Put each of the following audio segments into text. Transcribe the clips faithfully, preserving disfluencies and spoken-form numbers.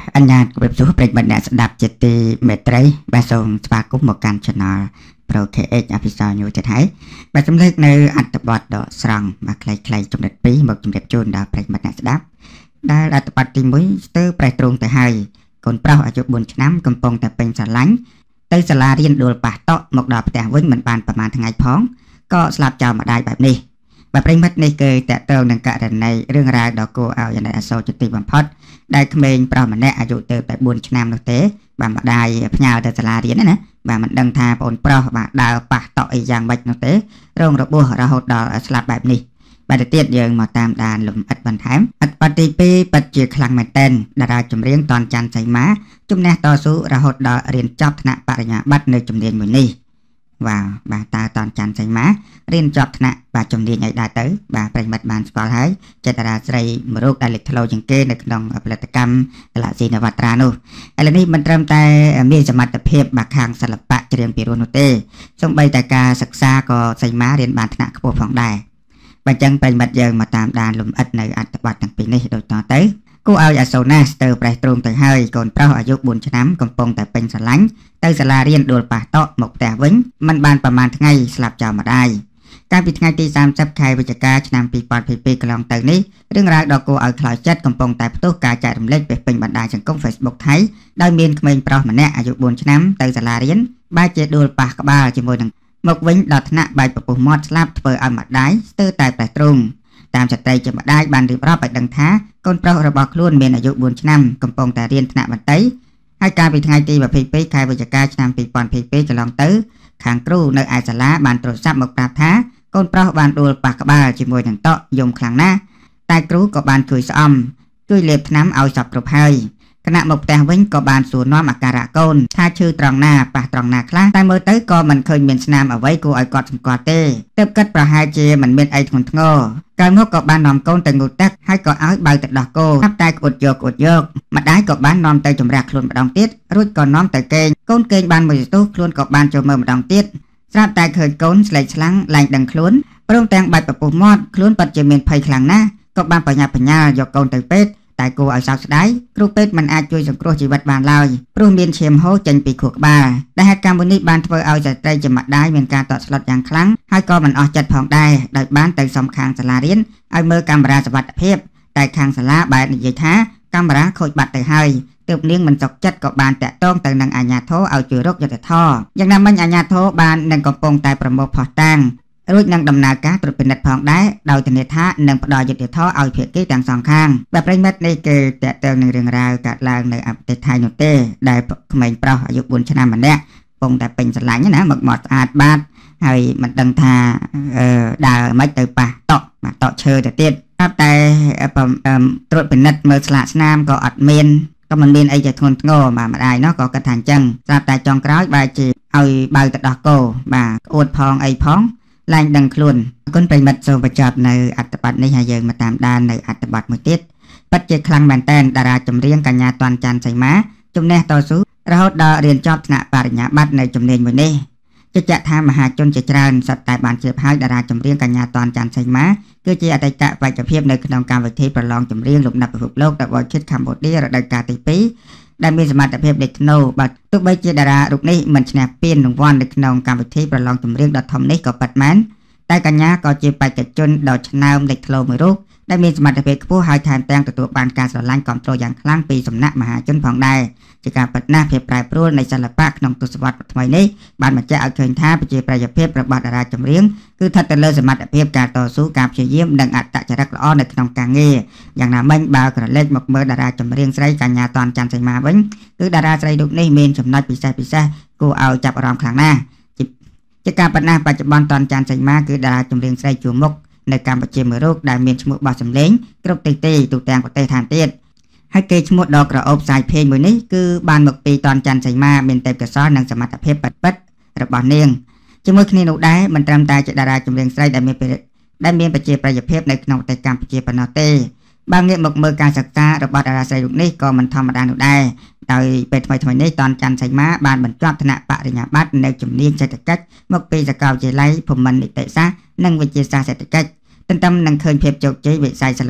anh nhà của bếp số bạch bạch đã đạp chết thì mẹ trái bà sông và cũng một căn channel pro kh episode như thế thấy bà trong lịch nơi ăn tập bọt đỏ sòng mà clay clay trong đợt bí một trong đợt chôn đã bạch bạch đã đáp đã là tập bọt tìm mới từ bạch trung tới hai còn pro ở chỗ buồn năm cầm pong tại bên xà lánh tới xà la riêng đồ bà to một đợtแต่វិញមិនបានប្រហែលថ្ងៃផងក៏ស្លាប់ចោលមកដែរបែបនេះបាទប្រិមិត្តនេះគឺតើតើនឹងករណីរឿងរ៉ាវដ៏គួរឲ្យអាណិតអាសូរជាទីបំផុតដែលក្មេងប្រុសម្នាក់អាយុទៅតែbốnឆ្នាំនោះទេបាទម្ដាយផ្ញើទៅសាលារៀនណាបាទមិនដឹងថាបងប្រុសបាទដើរប៉ះតក់អីយ៉ាងម៉េចនោះទេរងរបួសរហូតដល់ស្លាប់បែបនេះបាទទៅទៀតយើងមកតាមដានលំអិតបន្ថែមអត្ថបទទីពីរពិតជាខ្លាំងមែនទែនតារាចម្រៀងតនច័ន្ទសីមាជំនះតស៊ូរហូតដល់រៀនចប់ថ្នាក់បរិញ្ញាបត្រនៅជំនាញមួយនេះវ៉ាវបាទតើតនច័ន្ទសីមារៀនចប់ថ្នាក់បាទជំនាញអីដែរទៅបាទប្រិមិត្តបានស្គាល់ហើយចេតតារាស្រីមរុកដែលលេចធ្លោជាងគេនៅក្នុងផលិតកម្មកលស៊ីនវត្រានោះឥឡូវនេះមិនត្រឹមតែមានសមត្ថភាពបាទខាងសិល្បៈច្រៀងពីរោះនោះទេសូម្បីតែការសិក្សាក៏សីមារៀនបានថ្នាក់ខ្ពស់ផងដែរបើចឹងប្រិមិត្តយើងមកតាមដានលំអិតនៅអត្ថបទទាំងពីរនេះដូចតទៅគូឲ្យអាសូណាស់ទៅប្រេះទ្រូងទៅហើយកូនប្រុសអាយុbốnឆ្នាំកំពុងតែពេញស្រឡាញ់ទៅសាលារៀនដួលប៉ះតក់មកផ្ទះវិញមិនបានប្រមាណថ្ងៃស្លាប់ចោលម្ដាយកាលពីថ្ងៃទី30ខែវិច្ឆិកាឆ្នាំ2022កន្លងទៅនេះរឿងរ៉ាវដ៏គួរឲ្យខ្លោចចិត្តកំពុងតែផ្ទុះការចែករំលែកពីពេញបណ្ដាញសង្គម Facebook ថៃដោយមានក្មេងប្រុសម្នាក់អាយុbốnឆ្នាំទៅសាលារៀនបែរជាដួលប៉ះក្បាលជាមួយនឹងមកវិញដល់ថ្នាក់បែកពពុះមាត់ស្លាប់ធ្វើឲ្យម្ដាយស្ទើរតែប្រេះទ្រូងតាមចតីជាម្ដាយបានរៀបរាប់ឲ្យដឹងថាកូនប្រុសរបស់ខ្លួនមានអាយុbốnឆ្នាំកំពុងតែរៀនថ្នាក់បន្តីហើយកាលពីថ្ងៃទី22ខែវិច្ឆិកាឆ្នាំ2022កន្លងទៅខាងគ្រូនៅឯសាលាបានទូរស័ព្ទមកប្រាប់ថាកូនប្រុសបានដួលប៉ះក្បាលជាមួយនឹងតក់យំខ្លាំងណាស់តែគ្រូក៏បានជួយស្អំជួយលេបថ្នាំឲ្យសពគ្រប់ហើយគណៈមកផ្ទះវិញក៏បានសួរនាំអាការៈកូនថាឈឺត្រង់ណាប៉ះត្រង់ណាខ្លះតែមើលទៅក៏មិនឃើញមានស្នាមអ្វីគួរឲ្យកត់សម្គាល់ទេទើបគិតប្រហែលជាមិនមានអីធ្ងន់ធ្ងរក្រោយមកក៏បាននាំកូនទៅងូតទឹកហើយក៏ឲ្យបើទៅដោះគោថាតែក្អួតយកក្អួតយកម្ដាយក៏បាននាំទៅចម្រះខ្លួនម្ដងទៀតរួចក៏នាំទៅគេងកូនគេងបានមួយសន្ទុះខ្លួនក៏បានចូលមើលម្ដងទៀតស្រាប់តែឃើញកូនស្លេកស្លាំងឡើងដឹងខ្លួនព្រមទាំងបាច់ពពុះមាត់ខ្លួនពិតជាមានភ័យខ្លាំងណាស់ក៏បានបញ្ញាបញ្ញាយកកូនទៅពេទ្យតែគួរឲ្យសោកស្ដាយគ្រូពេទ្យមិនអាចជួយសង្គ្រោះជីវិតបានឡើយព្រោះមានឈាមហូរចេញពីខួរក្បាលដែលហេតុការណ៍មួយនេះបានធ្វើឲ្យស្ត្រីជាម្ដាយមានការតក់ស្លុតយ៉ាងខ្លាំងហើយក៏មិនអស់ចិត្តផងដែរដោយបានទៅសុំខាងសាលារៀនឲ្យមើលកាមេរ៉ាសុវត្ថិភាពតែខាងសាលាបែរនិយាយថាកាមេរ៉ាខូចបាត់ទៅហើយទើបនាងមិនសុខចិត្តក៏បានតាក់ទងទៅនឹងអាជ្ញាធរឲ្យជួយរកយុត្តិធម៌យ៉ាងណាមិញអាជ្ញាធរបាននឹងកំពុងតែប្រមូលភស្តុតាងរួចនឹងដំណើរការត្រួតពិនិត្យផងដែរដោយធានាថានឹងផ្ដល់យុត្តិធម៌ឲ្យភាគីទាំងសងខាងបាទប្រិមិត្តនេះគឺតើតើនឹងរឿងរ៉ាវកើតឡើងនៅប្រទេសថៃនោះទេដែលក្មេងប្រុសអាយុbốnឆ្នាំម្នាក់កំពុងតែពេញស្រឡាញ់ណាមកមាត់ស្អាតបាតហើយមិនដឹងថាអឺដើរមិនទៅប៉ះតក់បាទតក់ឈើទៅទៀតតែតែត្រួតពិនិត្យមើលស្លាកស្នាមក៏អត់មានក៏មិនមានអីជាធ្ងន់ធ្ងរបាទម្ដាយនោះក៏គិតថាអញ្ចឹងស្រាប់តែចុងក្រោយបែរជាឲ្យបើទៅដោះគោបាទក្អួតផងអីផងឡើងដឹងខ្លួនអរគុណប្រិមិត្តសូមបញ្ចប់នៅអត្ថបទនេះហើយយើងមកតាមដាននៅអត្ថបទមួយទៀតពិតជាខ្លាំងមែនទែនតារាចម្រៀងកញ្ញាតនច័ន្ទសីមាជំនះតស៊ូរហូតដល់រៀនចប់ថ្នាក់បរិញ្ញាបត្រនៅជំនាញមួយនេះជឿជាក់ថាមហាជនជាច្រើនសុទ្ធតែបានជ្រាបហើយតារាចម្រៀងកញ្ញាតនច័ន្ទសីមាគឺជាអតីតបេក្ខភាពនៅក្នុងកម្មវិធីប្រឡងចម្រៀងលំដាប់ពិភពលោករបស់ជាតិកម្ពុជារដូវកាលទីពីរដែលមានសមត្ថភាពលេចធ្លោបាទទោះបីជាតារារូបនេះមិនឈ្នះពានរង្វាន់នៅក្នុងកម្មវិធីប្រឡងចម្រៀងដ៏ធំនេះក៏ពិតមែនតែកញ្ញាក៏ជាបេក្ខជនដ៏ឆ្នើមលេចធ្លោមួយរូបដែលមានសមត្ថភាពខ្ពស់ហើយថែមទាំងទទួលបានការស្រឡាញ់គាំទ្រយ៉ាងខ្លាំងពីសំណាក់មហាជនផងដែរជាការពិតណាស់ភាពប្រែប្រួលនៃសិល្បៈក្នុងទសវត្សរ៍ថ្មីនេះបានបញ្ជាក់ឲ្យឃើញថាប្រជាប្រិយភាពរបស់តារាចម្រៀងគឺស្ថិតទៅលើសមត្ថភាពការតស៊ូការព្យាយាមនិងអត្តចរិតល្អនៅក្នុងការងារយ៉ាងណាមិញបើក្រឡេកមកមើលតារាចម្រៀងស្រីកញ្ញាតនច័ន្ទសីមាវិញគឺតារាស្រីរូបនេះមានចំណុចពិសេសពិសេសគួរឲ្យចាប់អារម្មណ៍ខ្លាំងណាស់ជាការប៉ុណ្ណាបច្ចុប្បន្នតនច័ន្ទសីមាគឺតារាចម្រៀងស្រីជួរមុខនៅកម្ពុជាមួយរូបដែលមានឈ្មោះបោះសម្លេងគ្រប់ទិសទីទូទាំងប្រទេសថែមទៀតហើយគេឈ្មោះដ៏ក្រអូបផ្សាយភេងមួយនេះគឺបានមកពីតនច័ន្ទសីមាមានទេពកោសល្យនិងសមត្ថភាពពិតពិតរបស់នាងជាមួយគ្នានោះដែរមិនត្រឹមតែជាតារាចម្រៀងស្រីដែលមានដែលមានប្រជាប្រិយភាពនៅក្នុងប្រទេសកម្ពុជាប៉ុណ្ណោះទេបើងាកមកមើលការសិក្សារបស់តារាស្រីរូបនេះក៏មិនធម្មតានោះដែរដោយពេលថ្មីថ្មីនេះតនច័ន្ទសីមាបានបញ្ចប់ថ្នាក់បរិញ្ញាបត្រនៅជំនាញសេដ្ឋកិច្ចមកពីសាកលវិទ្យាល័យភូមិន្ទនីតិសាស្ត្រនិងវិទ្យាសាស្ត្រសេដ្ឋកិច្ចទន្ទឹមនឹងឃើញភាពជោគជ័យវិស័យសិល្បៈ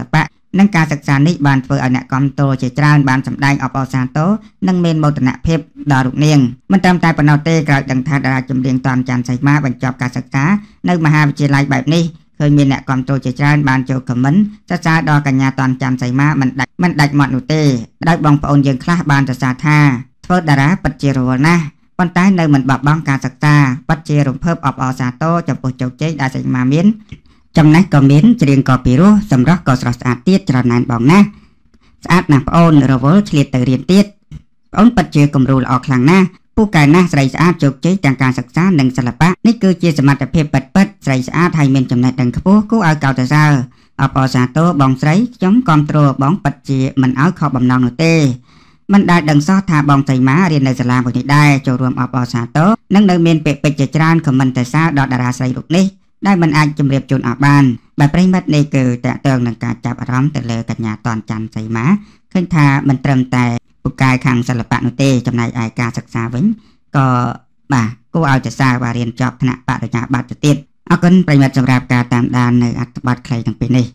និងការសិក្សានេះបានធ្វើឲ្យអ្នកគាំទ្រជាច្រើនបានសម្ដែងអបអរសាទរនិងមានមោទនភាពដល់រូបនាងមិនត្រឹមតែប៉ុណ្ណោះទេក្រោយដឹងថាតារាចម្រៀងតនច័ន្ទសីមាបញ្ចប់ការសិក្សានៅមហាវិទ្យាល័យបែបនេះឃើញមានអ្នកគាំទ្រជាច្រើនបានចូលខមមិនសរសើរដល់កញ្ញាតនច័ន្ទសីមាមិនដាច់មិនដាច់មាត់នោះទេដោយបងប្អូនយើងខ្លះបានសរសើរថាធ្វើតារាពិតជារវល់ណាស់ប៉ុន្តែនៅមិនបោះបង់ការសិក្សាពិតជារំភើបអបអរសាទរចំពោះជោគជ័យដែលសីមាមានចំណេះក៏មានច្រៀងក៏ពីរោះសម្រស់ក៏ស្រស់ស្អាតទៀតច្រើនណាស់បងណាស្អាតណាស់ប្អូនរវល់ឆ្លៀតទៅរៀនទៀតប្អូនពិតជាគំរូល្អខ្លាំងណាស់ពូកែណាស់ស្រីស្អាតជោគជ័យទាំងការសិក្សានិងសិល្បៈនេះគឺជាសមត្ថភាពពិតពិតស្រីស្អាតហើយមានចំណេះដឹងខ្ពស់គួរឲ្យកោតសរសើរអបអរសាទរបងស្រីខ្ញុំគាំទ្របងពិតជាមិនឲ្យខកបំណងនោះទេមិនដែលដឹងសោះថាបងសីមារៀននៅសាលាមួយនេះដែរចូលរួមអបអរសាទរនិងនៅមានពាក្យពេចន៍ជាច្រើនខមមិនតែសារដល់តារាស្រីរូបនេះដែលមិនអាចជម្រាបជូនអស់បានបែបប្រិមិត្តនេះគឺតកតងនឹងការចាប់អារម្មណ៍ទៅលើកញ្ញាតនច័ន្ទសីមាឃើញថាមិនត្រឹមតែពូកែខាងសិល្បៈនោះទេចំណែកឯការសិក្សាវិញក៏បាទគួរឲ្យតែសារបាទរៀនចប់ថ្នាក់បរិញ្ញាបត្រទៅទៀតអរគុណប្រិមិត្តសម្រាប់ការតាមដាននៅអត្ថបទខ្លីទាំងពីរនេះ